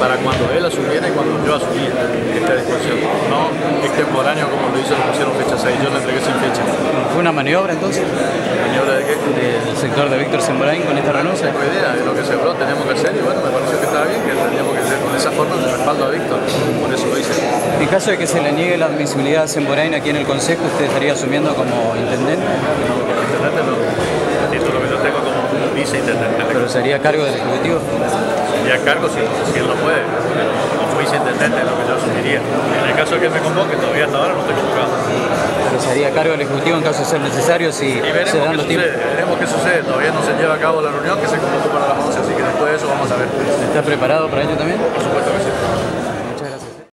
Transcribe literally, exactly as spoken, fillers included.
para cuando él asumiera y cuando yo asumía esta discusión. No extemporáneo como lo hizo, le pusieron fecha seis, yo le entregué sin fecha. ¿Fue una maniobra entonces? ¿Maniobra de qué? Del sector de Víctor Semborain con esta renuncia. No tengo idea de lo que se habló, tenemos que hacer y bueno, me pareció que estaba bien, que teníamos que hacer con esa forma de respaldo a Víctor, por eso lo hice. En caso de que se le niegue la admisibilidad a Semborain aquí en el Consejo, ¿usted estaría asumiendo como intendente? No, como intendente no, el título que yo tengo como viceintendente. ¿Pero sería cargo del Ejecutivo? Sería cargo si, si él no puede, pero como viceintendente es lo que yo asumiría. En el caso de que me convoque, todavía hasta ahora no estoy convocado. ¿Pero sería cargo del Ejecutivo en caso de ser necesario si y veremos se dan qué los tiempos? sucede, veremos qué sucede, todavía no se lleva a cabo la reunión que se convocó para las once, así que después de eso vamos a ver. ¿Está preparado para ello también? Por supuesto que sí.